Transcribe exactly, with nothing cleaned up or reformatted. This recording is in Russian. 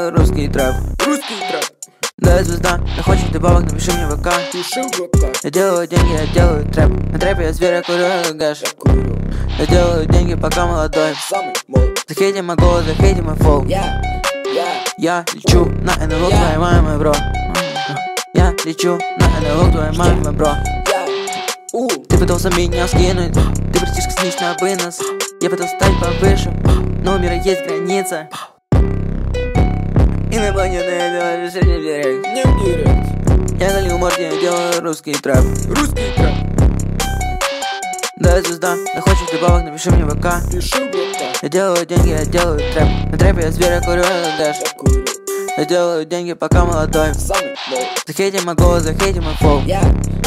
делаю русский трэп. Русский трэп. Да, я звезда, ты хочешь добавок, напиши мне в ВК. Пиши в ВК. Я делаю деньги, я делаю трэп. На трэпе я зверь, я курю, я гэш. Я курю. Я делаю деньги, пока молодой. Самый молод. Захейти мой голос, захейти мой фол. Я, я, Я лечу на эн эл о к Я. твоей мамы, бро. Я лечу на эн эл о к твоей мамы, бро. я. У. Ты пытался меня скинуть, ты братишка снись на вынос. Я пытался стать повыше, но у мира есть граница. Инопланетные дела решили в директ. Не в директ. Я залил морди, я делаю русский трэп. Русский трэп. Да, я звезда, ты хочешь добавок, напиши мне в ВК. Пиши в ВК. Я делаю деньги, я делаю трэп. На трэпе я зверь, я курю, я гэш. Я курю. Я делаю деньги, пока молодой. Самый молод. Захейти мой голос, захейти мой фол. Я,